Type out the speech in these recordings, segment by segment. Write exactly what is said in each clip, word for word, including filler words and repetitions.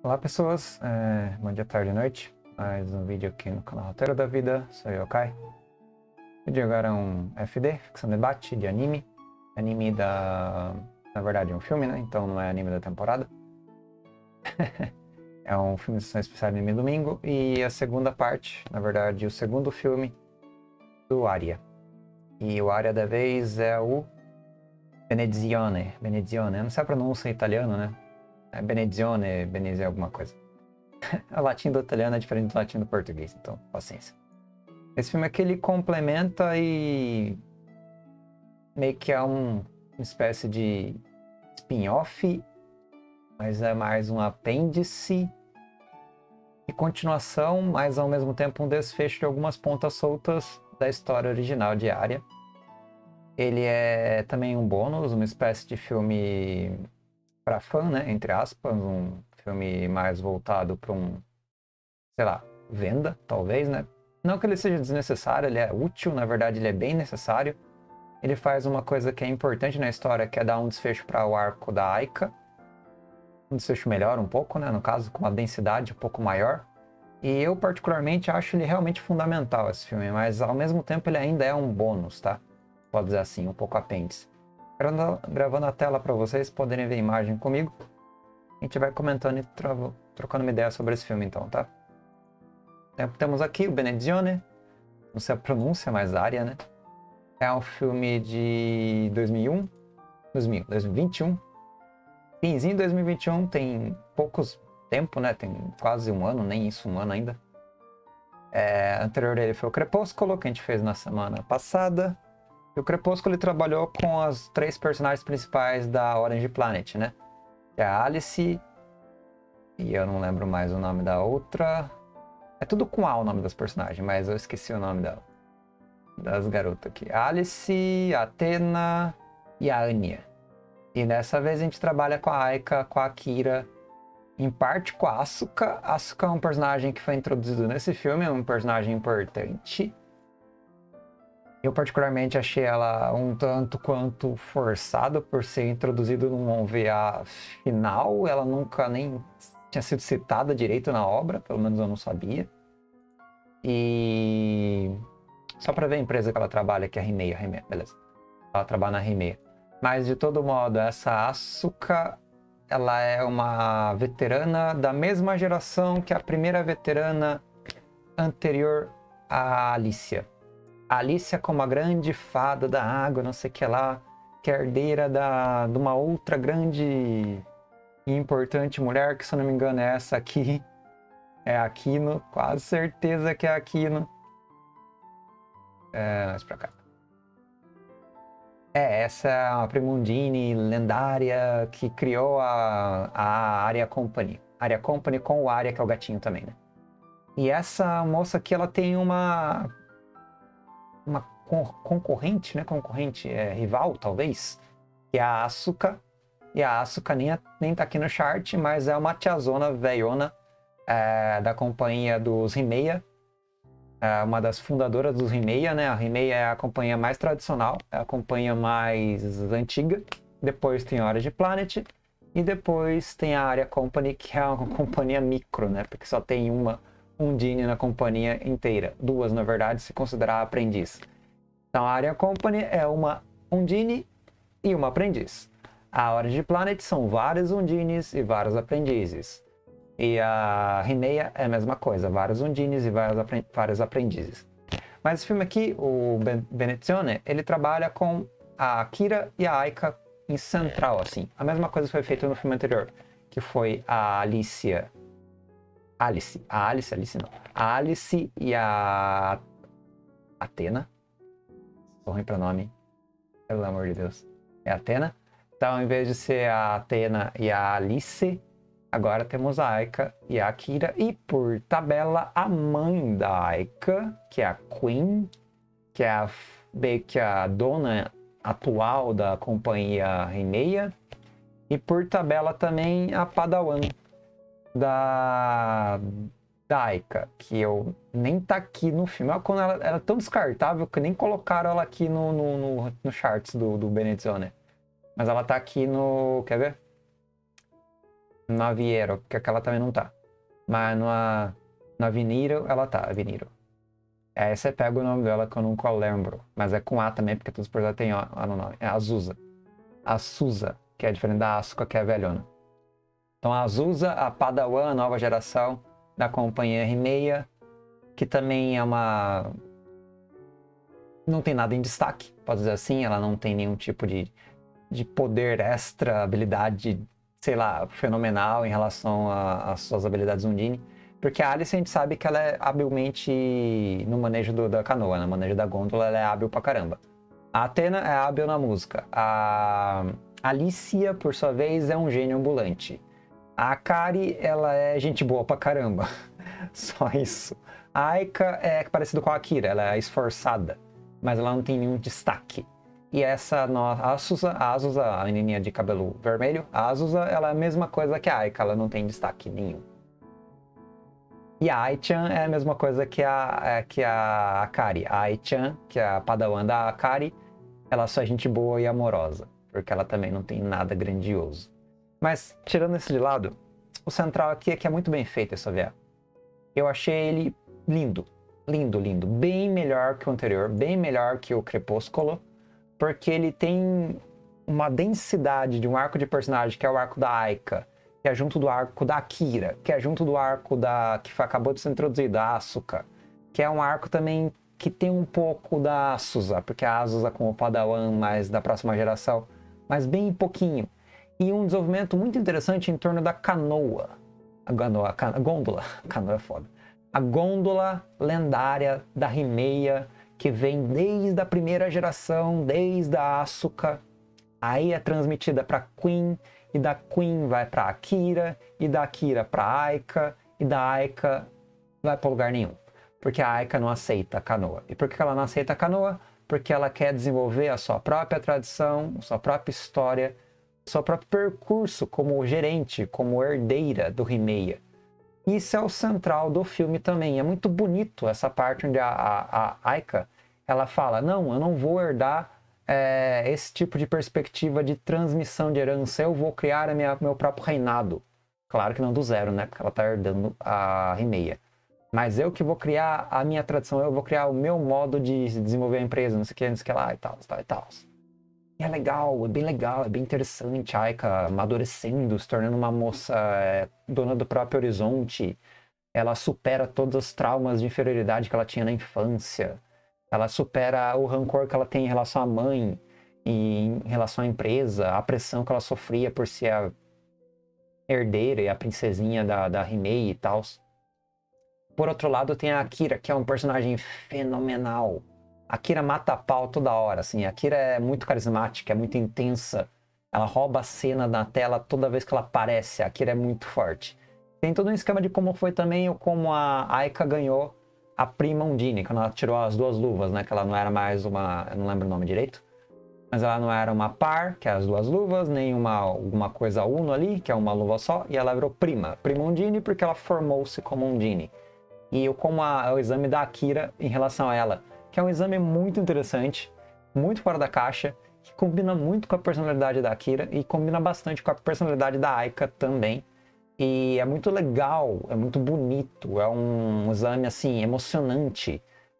Olá pessoas, é, bom dia, tarde e noite. Mais um vídeo aqui no canal Roteiro da Vida, sou eu, Kai. O vídeo agora é um F D, ficção debate de anime. Anime da... na verdade é um filme, né? Então não é anime da temporada. É um filme de sessão especial anime domingo. E a segunda parte, na verdade, o segundo filme do Aria. E o Aria da vez é o Benezione. Benezione, eu não sei a pronúncia em italiano, né? É Benezione, Benezi alguma coisa. O latim do italiano é diferente do latim do português, então paciência. Esse filme aqui ele complementa e meio que é um, uma espécie de spin-off, mas é mais um apêndice e continuação, mas ao mesmo tempo um desfecho de algumas pontas soltas da história original de Aria. Ele é também um bônus, uma espécie de filme para fã, né, entre aspas, um filme mais voltado para um, sei lá, venda, talvez, né? Não que ele seja desnecessário, ele é útil, na verdade ele é bem necessário. Ele faz uma coisa que é importante na história, que é dar um desfecho para o arco da Aika. Um desfecho melhor um pouco, né, no caso, com uma densidade um pouco maior. E eu particularmente acho ele realmente fundamental, esse filme, mas ao mesmo tempo ele ainda é um bônus, tá? Pode dizer assim, um pouco apêndice. Gravando a tela para vocês poderem ver a imagem comigo. A gente vai comentando e tro trocando uma ideia sobre esse filme então, tá? Temos aqui o Benezione, não sei a pronúncia, mas Aria, né? É um filme de dois mil e um, dois mil, dois mil e vinte e um. Finzinho de dois mil e vinte e um, tem poucos tempo, né? Tem quase um ano, nem isso, um ano ainda. É, anterior dele foi o Crepúsculo, que a gente fez na semana passada. E o Crepúsculo ele trabalhou com as três personagens principais da Orange Planet, né? Que é a Alice, e eu não lembro mais o nome da outra. É tudo com A o nome das personagens, mas eu esqueci o nome da, das garotas aqui. A Alice, a Athena e a Anya. E dessa vez a gente trabalha com a Aika, com a Akira, em parte com a Asuka. A Asuka é um personagem que foi introduzido nesse filme, é um personagem importante. Eu particularmente achei ela um tanto quanto forçada por ser introduzido num O V A final. Ela nunca nem tinha sido citada direito na obra, pelo menos eu não sabia. E só para ver a empresa que ela trabalha, que é a Rimeia, Rimeia, beleza. Ela trabalha na Rimeia. Mas de todo modo, essa Asuka, ela é uma veterana da mesma geração que a primeira veterana anterior à Alicia. A Alicia como a grande fada da água, não sei o que lá, que é herdeira da, de uma outra grande e importante mulher, que se eu não me engano é essa aqui, é a Aquino, quase certeza que é a Aquino. É, mais pra cá. É, essa é a Primundine lendária que criou a, a Aria Company. Aria Company com o Aria, que é o gatinho também, né? E essa moça aqui, ela tem uma... uma concorrente, né? Concorrente, é, rival, talvez, que é a Asuka. E a Asuka nem, nem tá aqui no chart, mas é uma tiazona velhona é, da companhia dos Rimeia. É uma das fundadoras dos Rimeia, né? A Rimeia é a companhia mais tradicional, é a companhia mais antiga. Depois tem a Orange Planet. E depois tem a Aria Company, que é uma companhia micro, né? Porque só tem uma Undine na companhia inteira. Duas, na verdade, se considerar aprendiz. Então a Aria Company é uma Undine e uma aprendiz. A Orange Planet são vários Undines e vários aprendizes. E a Rimeia é a mesma coisa, vários Undines e vários, apre vários aprendizes. Mas esse filme aqui, o Benezione, ele trabalha com a Akira e a Aika em central, assim. A mesma coisa foi feita no filme anterior, que foi a Alicia... Alice, a Alice, Alice não. A Alice e a Athena. Tô ruim pra nome. Pelo amor de Deus. É a Athena. Então, em vez de ser a Athena e a Alice, agora temos a Aika e a Akira. E, por tabela, a mãe da Aika, que é a Queen, que é a, que é a dona atual da companhia Rimeia. E, por tabela, também a Padawan da, da Aika, que eu nem tá aqui no filme. Ela, quando ela, ela é tão descartável que nem colocaram ela aqui no, no, no, no charts do, do Benezione. Mas ela tá aqui no... Quer ver? Na Viero, porque aquela também não tá. Mas na, na Viniro, ela tá, a Viniro. Aí você pega o nome dela que eu nunca lembro. Mas é com A também, porque todos os personagens têm A no nome. É Azusa. Azusa, que é diferente da Asuka, que é velhona. Então a Azusa, a Padawan, a nova geração da companhia Rimeia, que também é uma... Não tem nada em destaque, pode dizer assim. Ela não tem nenhum tipo de, de poder extra, habilidade, sei lá, fenomenal em relação às suas habilidades Undine. Porque a Alice a gente sabe que ela é habilmente no manejo do, da canoa, no manejo da gôndola, ela é hábil pra caramba. A Athena é hábil na música. A Alicia, por sua vez, é um gênio ambulante. A Akari, ela é gente boa pra caramba. Só isso. A Aika é parecida com a Akira, ela é esforçada, mas ela não tem nenhum destaque. E essa, a Azusa, a Azusa, a menininha de cabelo vermelho, a Azusa, ela é a mesma coisa que a Aika, ela não tem destaque nenhum. E a Ai-chan é a mesma coisa que a, que a Akari. A Ai-chan, que é a padawan da Akari, ela só é gente boa e amorosa, porque ela também não tem nada grandioso. Mas, tirando isso de lado, o central aqui é que é muito bem feito esse O V A. Eu achei ele lindo, lindo, lindo. Bem melhor que o anterior, bem melhor que o Crepúsculo, porque ele tem uma densidade de um arco de personagem, que é o arco da Aika, que é junto do arco da Akira, que é junto do arco da que acabou de ser introduzido, a Asuka, que é um arco também que tem um pouco da Azusa, porque a Azusa com o Padawan mais da próxima geração, mas bem pouquinho. E um desenvolvimento muito interessante em torno da canoa, a, canoa, a gôndola, a canoa é foda, a gôndola lendária da Rimeia, que vem desde a primeira geração, desde a Asuka, aí é transmitida para Queen, e da Queen vai para Akira, e da Akira para Aika, e da Aika vai para lugar nenhum. Porque a Aika não aceita a canoa. E por que ela não aceita a canoa? Porque ela quer desenvolver a sua própria tradição, a sua própria história, o seu próprio percurso como gerente, como herdeira do Rimeia. Isso é o central do filme também. É muito bonito essa parte onde a, a, a Aika, ela fala, não, eu não vou herdar é, esse tipo de perspectiva de transmissão de herança, eu vou criar a minha, meu próprio reinado. Claro que não do zero, né? Porque ela está herdando a Rimeia. Mas eu que vou criar a minha tradição, eu vou criar o meu modo de desenvolver a empresa, não sei o que, não sei o que lá e tal, tal e tal. E é legal, é bem legal, é bem interessante a Aika amadurecendo, se tornando uma moça é, dona do próprio horizonte. Ela supera todos os traumas de inferioridade que ela tinha na infância. Ela supera o rancor que ela tem em relação à mãe, e em relação à empresa, a pressão que ela sofria por ser a herdeira e a princesinha da, da Rimeia e tal. Por outro lado, tem a Akira, que é um personagem fenomenal. A Akira mata a pau toda hora, assim. A Akira é muito carismática, é muito intensa. Ela rouba a cena na tela toda vez que ela aparece. A Akira é muito forte. Tem todo um esquema de como foi também como a Aika ganhou a prima Undine, quando ela tirou as duas luvas, né? Que ela não era mais uma... eu não lembro o nome direito. Mas ela não era uma par, que é as duas luvas, nem uma alguma coisa uno ali, que é uma luva só. E ela virou prima. Prima Undine porque ela formou-se como Undine. E como a, o exame da Akira em relação a ela, que é um exame muito interessante, muito fora da caixa, que combina muito com a personalidade da Akira e combina bastante com a personalidade da Aika também. E é muito legal, é muito bonito, é um exame assim emocionante.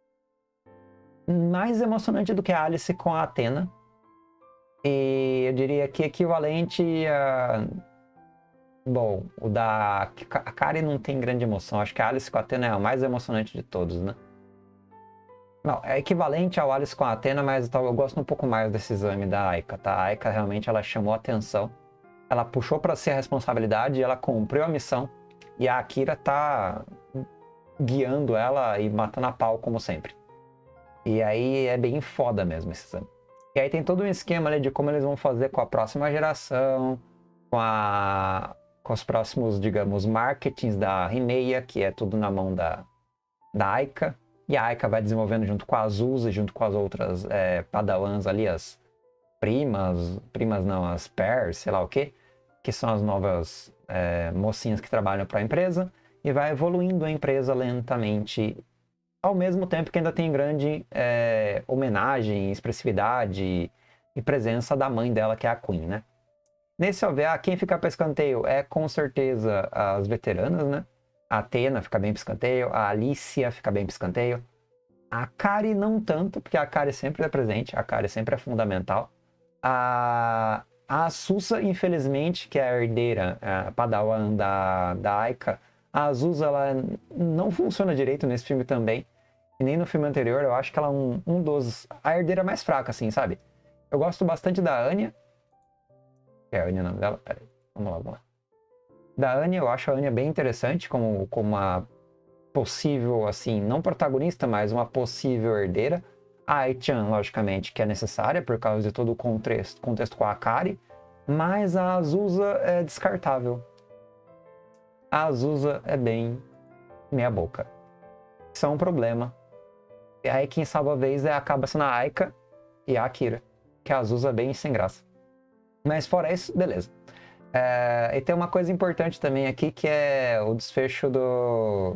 Mais emocionante do que a Alice com a Athena. E eu diria que equivalente a... Bom, o da a Kari não tem grande emoção. Acho que a Alice com a Athena é a mais emocionante de todos, né? Não, é equivalente ao Alice com a Athena, mas eu gosto um pouco mais desse exame da Aika, tá? A Aika realmente ela chamou a atenção. Ela puxou para si a responsabilidade, ela cumpriu a missão. E a Akira tá guiando ela e matando a pau, como sempre. E aí é bem foda mesmo esse exame. E aí tem todo um esquema ali de como eles vão fazer com a próxima geração, com a... com os próximos, digamos, marketings da Rimeia, que é tudo na mão da, da Aika. E a Aika vai desenvolvendo junto com a Azusa, junto com as outras é, padawans ali, as primas, primas não, as pairs, sei lá o quê, que são as novas é, mocinhas que trabalham para a empresa, e vai evoluindo a empresa lentamente, ao mesmo tempo que ainda tem grande é, homenagem, expressividade e presença da mãe dela, que é a Queen, né? Nesse O V A, quem fica para escanteio é com certeza as veteranas, né? A Athena fica bem para escanteio, a Alicia fica bem para escanteio. A Kari não tanto, porque a Kari sempre é presente, a Kari sempre é fundamental. A, a Azusa, infelizmente, que é a herdeira, a Padawan da, da Aika, a Azusa ela não funciona direito nesse filme também. E nem no filme anterior, eu acho que ela é um, um dos... a herdeira mais fraca, assim, sabe? Eu gosto bastante da Anya. É a Anya o nome dela? Pera aí, vamos lá, vamos lá. Da Anya, eu acho a Anya bem interessante como, como uma possível, assim, não protagonista, mas uma possível herdeira. A Ai-chan, logicamente, que é necessária por causa de todo o contexto, contexto com a Akari, mas a Azusa é descartável. A Azusa é bem meia boca. Isso é um problema. E aí quem salva a vez é, acaba sendo a Aika e a Akira, que a Azusa é bem sem graça. Mas fora isso, beleza. É, e tem uma coisa importante também aqui, que é o desfecho do...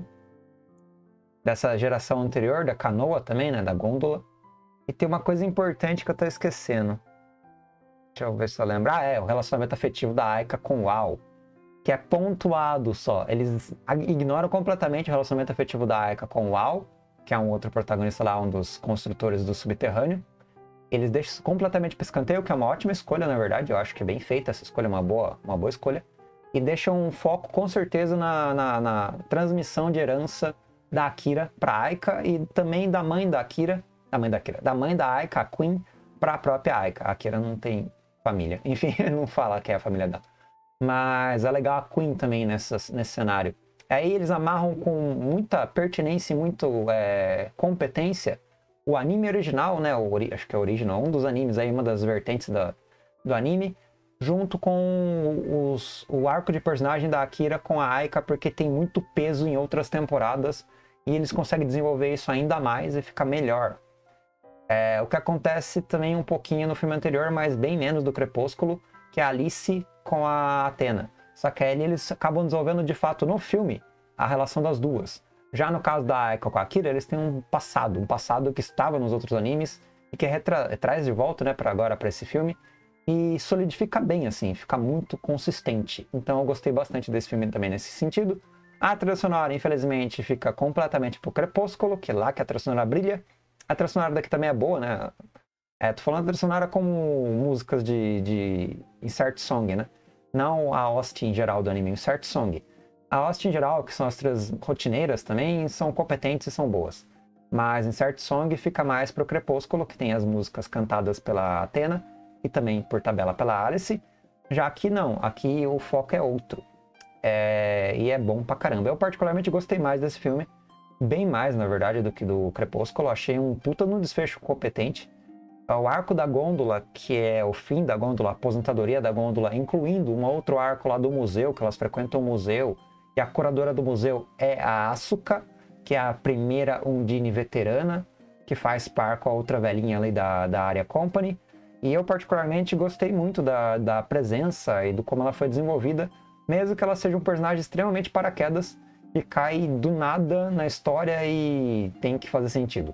dessa geração anterior, da canoa também, né, da gôndola. E tem uma coisa importante que eu tô esquecendo. Deixa eu ver se eu lembro. Ah, é, o relacionamento afetivo da Aika com o Ao, que é pontuado só. Eles ignoram completamente o relacionamento afetivo da Aika com o Ao, que é um outro protagonista lá, um dos construtores do subterrâneo. Eles deixam isso completamente para escanteio, que é uma ótima escolha, na verdade. Eu acho que é bem feita essa escolha, uma boa, uma boa escolha. E deixam um foco, com certeza, na, na, na transmissão de herança da Akira para Aika e também da mãe da Akira, da mãe da Akira, da mãe da Aika, a Queen, para a própria Aika. A Akira não tem família. Enfim, não fala que é a família dela. Mas é legal a Queen também nessa, nesse cenário. Aí eles amarram com muita pertinência e muito é, competência o anime original, né? O, acho que é o original, um dos animes aí, uma das vertentes da, do anime, junto com os, o arco de personagem da Akira com a Aika, porque tem muito peso em outras temporadas e eles conseguem desenvolver isso ainda mais e fica melhor. É, o que acontece também um pouquinho no filme anterior, mas bem menos do Crepúsculo, que é a Alice com a Athena. Só que aí eles acabam desenvolvendo de fato no filme a relação das duas. Já no caso da Aika com a Akira, eles têm um passado, um passado que estava nos outros animes e que retra traz de volta, né, para agora, para esse filme, e solidifica bem, assim, fica muito consistente. Então eu gostei bastante desse filme também nesse sentido. A trilha sonora, infelizmente, fica completamente pro Crepúsculo, que é lá que a trilha sonora brilha. A trilha sonora daqui também é boa, né? É, tô falando da trilha sonora como músicas de, de insert song, né? Não a O S T em geral do anime, insert song. A O S T em geral, que são as trilhas rotineiras também, são competentes e são boas. Mas insert song fica mais pro Crepúsculo, que tem as músicas cantadas pela Athena e também por tabela pela Alice. Já aqui não, aqui o foco é outro. É, e é bom pra caramba. Eu particularmente gostei mais desse filme, bem mais, na verdade, do que do Crepúsculo. Achei um puta no desfecho competente. O arco da gôndola, que é o fim da gôndola, a aposentadoria da gôndola, incluindo um outro arco lá do museu, que elas frequentam o museu, e a curadora do museu é a Asuka, que é a primeira Undine veterana, que faz par com a outra velhinha ali da, da Aria Company. E eu particularmente gostei muito da, da presença e do como ela foi desenvolvida, mesmo que ela seja um personagem extremamente paraquedas e cai do nada na história e tem que fazer sentido.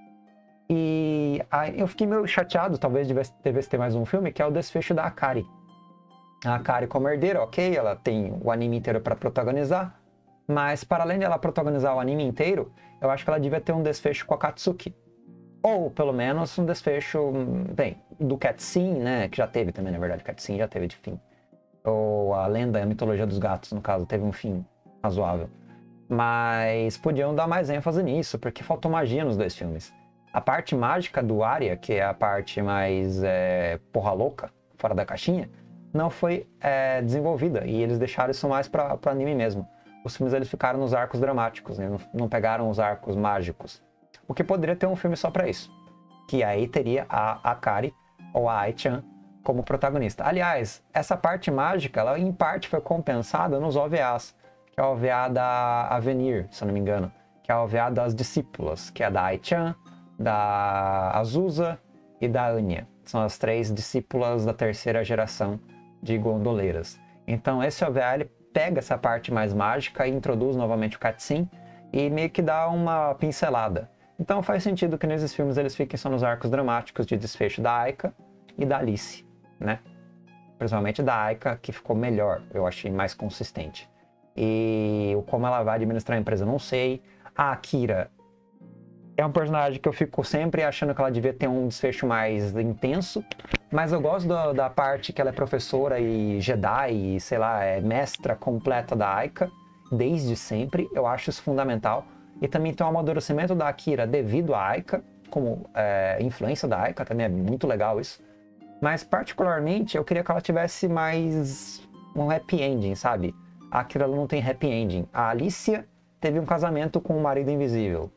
E aí eu fiquei meio chateado, talvez devesse, devesse ter mais um filme, que é o desfecho da Akari. A Akari como herdeira, ok, ela tem o anime inteiro para protagonizar, mas para além dela protagonizar o anime inteiro, eu acho que ela devia ter um desfecho com a Katsuki. Ou, pelo menos, um desfecho, bem, do Catsin, né, que já teve também, na verdade, Catsin já teve de fim. Ou a lenda, a mitologia dos gatos, no caso, teve um fim razoável. Mas podiam dar mais ênfase nisso, porque faltou magia nos dois filmes. A parte mágica do Arya, que é a parte mais é, porra louca, fora da caixinha, não foi é, desenvolvida. E eles deixaram isso mais para o anime mesmo. Os filmes eles ficaram nos arcos dramáticos, né? não, não pegaram os arcos mágicos. O que poderia ter um filme só para isso. Que aí teria a Akari ou a Ai-chan como protagonista. Aliás, essa parte mágica, ela em parte foi compensada nos O V As. Que é o O V A da Avenir, se eu não me engano. Que é o O V A das discípulas, que é da Ai-chan, da Azusa e da Anya. São as três discípulas da terceira geração de gondoleiras. Então esse O V A ele pega essa parte mais mágica e introduz novamente o Catsin e meio que dá uma pincelada. Então faz sentido que nesses filmes eles fiquem só nos arcos dramáticos de desfecho da Aika e da Alice, né? principalmente da Aika, que ficou melhor, eu achei mais consistente. E como ela vai administrar a empresa, não sei. A Akira é um personagem que eu fico sempre achando que ela devia ter um desfecho mais intenso, mas eu gosto da, da parte que ela é professora e Jedi, e, sei lá, é mestra completa da Aika, desde sempre. Eu acho isso fundamental. E também tem o amadurecimento da Akira devido à Aika, como é, influência da Aika, também é muito legal isso. Mas, particularmente, eu queria que ela tivesse mais um happy ending, sabe? A Akira não tem happy ending. A Alicia teve um casamento com o marido invisível.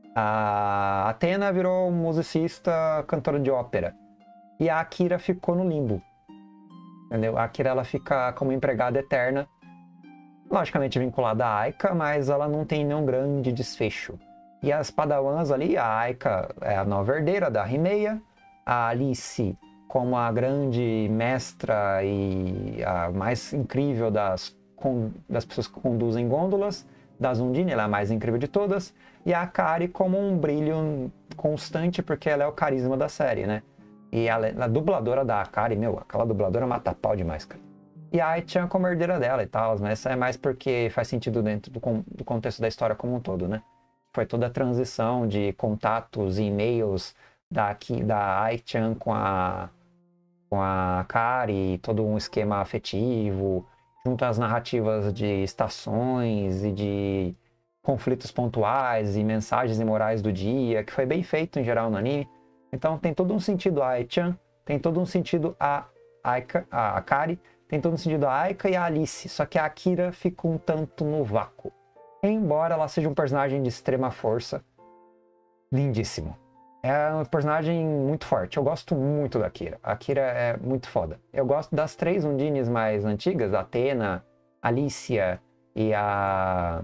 A Athena virou musicista, cantora de ópera. E a Akira ficou no limbo. Entendeu? A Akira, ela fica como empregada eterna. Logicamente vinculada à Aika, mas ela não tem nenhum grande desfecho. E as padawans ali, a Aika é a nova herdeira da Rimeia. A Alice como a grande mestra e a mais incrível das, das pessoas que conduzem gôndolas. Da Undine, ela é a mais incrível de todas. E a Akari como um brilho constante, porque ela é o carisma da série, né? E a, a dubladora da Akari, meu, aquela dubladora mata pau demais, cara. E a Ai-chan como herdeira dela e tal, mas isso é mais porque faz sentido dentro do, do contexto da história como um todo, né? Foi toda a transição de contatos e e-mails da, da Ai-chan com a, com a Akari, todo um esquema afetivo, junto às narrativas de estações e de conflitos pontuais e mensagens e morais do dia, que foi bem feito em geral no anime. Então tem todo um sentido a Ai-chan, tem todo um sentido a Aika, a Akari, tem todo um sentido a Aika e a Alice, só que a Akira fica um tanto no vácuo. Embora ela seja um personagem de extrema força, lindíssimo. É um personagem muito forte. Eu gosto muito da Akira. A Akira é muito foda. Eu gosto das três Undines mais antigas, a Athena, Alicia e a...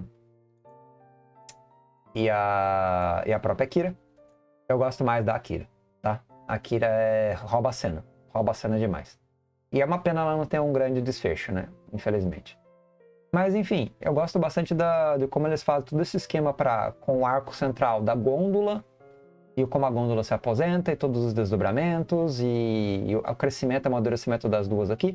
E a... E a própria Akira. Eu gosto mais da Akira, tá? A Akira é... rouba a cena. Rouba a cena demais. E é uma pena ela não ter um grande desfecho, né? Infelizmente. Mas, enfim, eu gosto bastante da... de como eles fazem todo esse esquema pra... com o arco central da gôndola, e como a gôndola se aposenta, e todos os desdobramentos, e, e o crescimento e amadurecimento das duas aqui.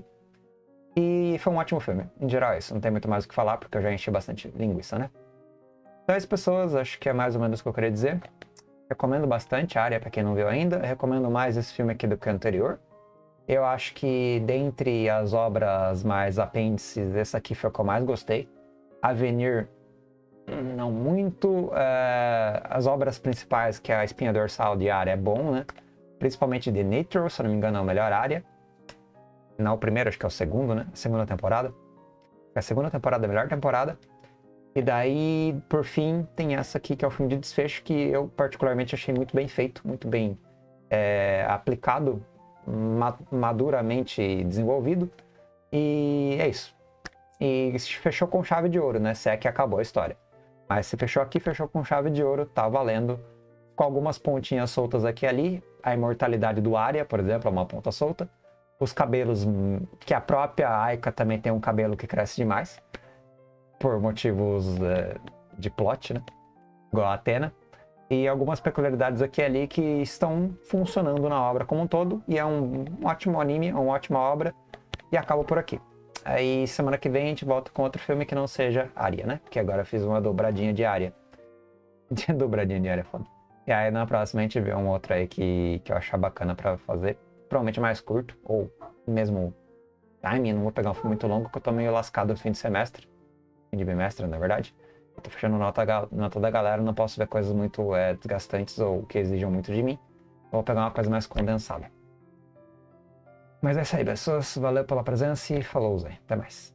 E foi um ótimo filme. Em geral é isso, não tem muito mais o que falar, porque eu já enchi bastante linguiça, né? Então, as pessoas, acho que é mais ou menos o que eu queria dizer. Recomendo bastante a Aria, pra quem não viu ainda. Recomendo mais esse filme aqui do que o anterior. Eu acho que, dentre as obras mais apêndices, essa aqui foi a que eu mais gostei. Avenir, não muito. É, as obras principais, que é a Espinha Dorsal de Aria, é bom, né? Principalmente The Nature, se eu não me engano, é a melhor área. Não o primeiro, acho que é o segundo, né? A segunda temporada. A segunda temporada é a melhor temporada. E daí, por fim, tem essa aqui, que é o filme de desfecho, que eu particularmente achei muito bem feito, muito bem é, aplicado, ma maduramente desenvolvido. E é isso. E fechou com chave de ouro, né? Se é que acabou a história. Mas se fechou aqui, fechou com chave de ouro, tá valendo. Com algumas pontinhas soltas aqui e ali. A imortalidade do Aria, por exemplo, é uma ponta solta. Os cabelos, que a própria Aika também tem um cabelo que cresce demais. Por motivos é, de plot, né? Igual a Athena. E algumas peculiaridades aqui e ali que estão funcionando na obra como um todo. E é um, um ótimo anime, uma ótima obra. E acaba por aqui. Aí semana que vem a gente volta com outro filme que não seja Aria, né? Porque agora eu fiz uma dobradinha de Aria. De dobradinha de Aria, foda. E aí na próxima a gente vê um outro aí que, que eu achar bacana pra fazer. Provavelmente mais curto, ou mesmo timing. Não vou pegar um filme muito longo, porque eu tô meio lascado no fim de semestre. Fim de bimestre, na verdade. Eu tô fechando nota, nota da galera, não posso ver coisas muito é, desgastantes ou que exijam muito de mim. Vou pegar uma coisa mais condensada. Mas é isso aí, pessoas. Valeu pela presença e falou, Zé. Até mais.